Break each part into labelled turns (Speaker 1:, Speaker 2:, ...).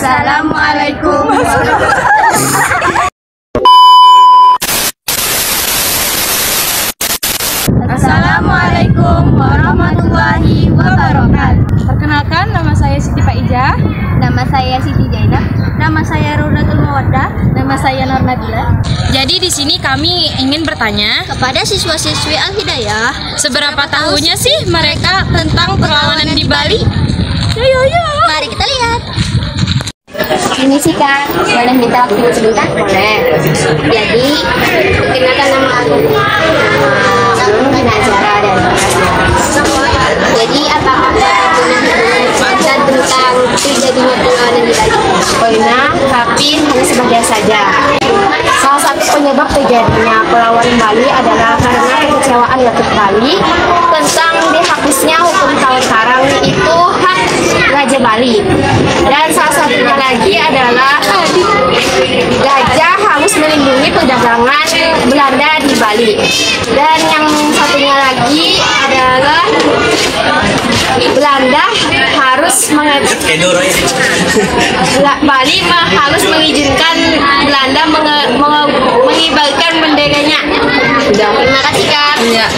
Speaker 1: Assalamualaikum. Assalamualaikum warahmatullahi wabarakatuh.
Speaker 2: Perkenalkan, nama saya Siti Faizah.
Speaker 1: Nama saya Siti Jainab. Nama saya Rodatul Mawaddah.
Speaker 2: Nama saya Nur Nabila.
Speaker 3: Jadi di sini kami ingin bertanya
Speaker 1: Kepada siswa-siswi Al-Hidayah,
Speaker 3: seberapa tahunya sih mereka tentang perlawanan di Bali?
Speaker 1: mari kita lihat. Ini sih Kak, boleh minta waktu sebentar? Boleh. Jadi, perkenalkan nama aku. Nama Nazara dan jadi apakah dan tentang terjadinya perlawanan di Bali?
Speaker 4: Poinnya, tapi hanya sebagian saja. Salah satu penyebab terjadinya perlawanan Bali adalah karena kekecewaan rakyat Bali tentang dihapusnya hukum tahun karang, yaitu hak Raja Bali. Dan salah satunya lagi adalah Raja harus melindungi perdagangan Belanda di Bali. Dan yang satunya lagi adalah Belanda harus Bali mengizinkan Belanda mengibarkan benderanya. Terima kasih Kak.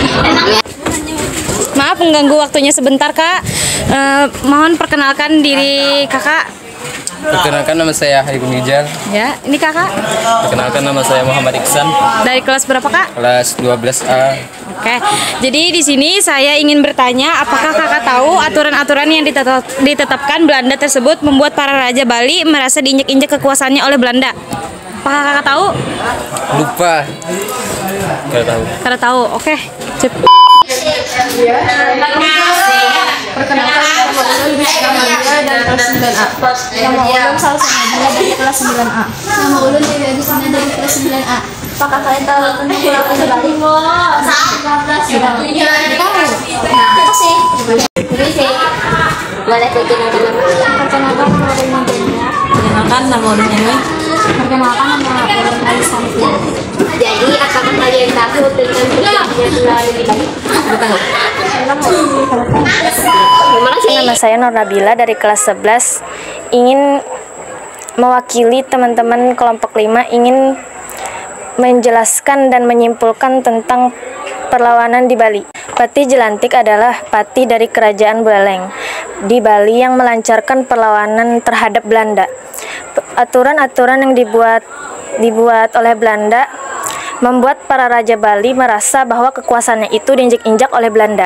Speaker 3: Maaf mengganggu waktunya sebentar Kak. Mohon perkenalkan diri Kakak.
Speaker 5: Perkenalkan, nama saya Haikul Rijal.
Speaker 3: Ya, ini Kakak.
Speaker 5: Perkenalkan, nama saya Muhammad Iksan.
Speaker 3: Dari kelas berapa Kak?
Speaker 5: Kelas 12A.
Speaker 3: Oke. Jadi di sini saya ingin bertanya, apakah Kakak tahu aturan-aturan yang ditetapkan Belanda tersebut membuat para raja Bali merasa diinjak-injak kekuasaannya oleh Belanda? Apakah Kakak tahu?
Speaker 5: Lupa. Gak tahu.
Speaker 3: Kakak tahu. Oke. Cep.
Speaker 2: Perkenalkan, nama Ulun Bismillah dari kelas 9A. Nama Ulun Salsanabila dari kelas 9A.
Speaker 1: Nama Ulun dari sana dari kelas 9A. Apakah kalian tahu tentang perlawanan di Bali? Tahu. Apa sih? Boleh perkenalkan nama.
Speaker 2: Perkenalkan, nama Ulun Nabila.
Speaker 3: Perkenalkan, nama Ulun Yanwi.
Speaker 2: Perkenalkan, nama Ulun Alisanti.
Speaker 1: Jadi, apakah kalian tahu tentang perlawanan di Bali? Tahu. Terima kasih.
Speaker 6: Nama saya Nur Nabila dari kelas 11, ingin mewakili teman-teman kelompok 5, ingin menjelaskan dan menyimpulkan tentang perlawanan di Bali. Patih Jelantik adalah patih dari kerajaan Buleleng di Bali yang melancarkan perlawanan terhadap Belanda. Aturan-aturan yang dibuat oleh Belanda membuat para raja Bali merasa bahwa kekuasaannya itu diinjak-injak oleh Belanda.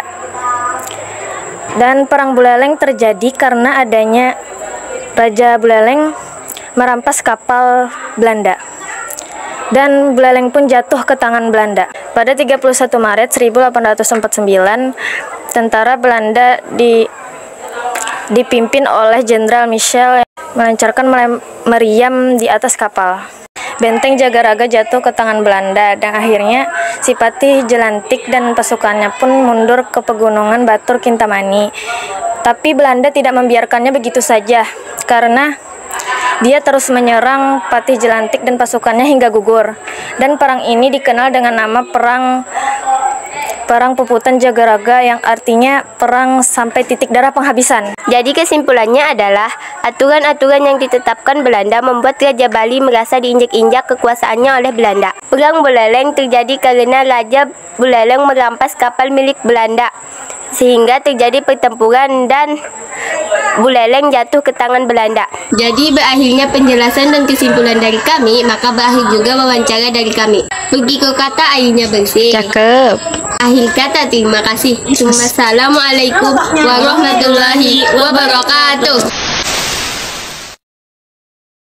Speaker 6: Dan perang Buleleng terjadi karena adanya Raja Buleleng merampas kapal Belanda. Dan Buleleng pun jatuh ke tangan Belanda. Pada 31 Maret 1849, tentara Belanda dipimpin oleh Jenderal Michel melancarkan meriam di atas kapal. Benteng Jagaraga jatuh ke tangan Belanda dan akhirnya si Patih Jelantik dan pasukannya pun mundur ke pegunungan Batur Kintamani. Tapi Belanda tidak membiarkannya begitu saja karena dia terus menyerang Patih Jelantik dan pasukannya hingga gugur. Dan perang ini dikenal dengan nama Perang Puputan Jagaraga, yang artinya perang sampai titik darah penghabisan.
Speaker 1: Jadi kesimpulannya adalah aturan-aturan yang ditetapkan Belanda membuat Raja Bali merasa diinjak-injak kekuasaannya oleh Belanda. Perang Buleleng terjadi karena Raja Buleleng merampas kapal milik Belanda, sehingga terjadi pertempuran dan Buleleng jatuh ke tangan Belanda. Jadi berakhirnya penjelasan dan kesimpulan dari kami, maka berakhir juga wawancara dari kami. Pergi ke kata airnya bersih.
Speaker 6: Cakep.
Speaker 1: Akhir kata terima kasih. Assalamualaikum warahmatullahi wabarakatuh.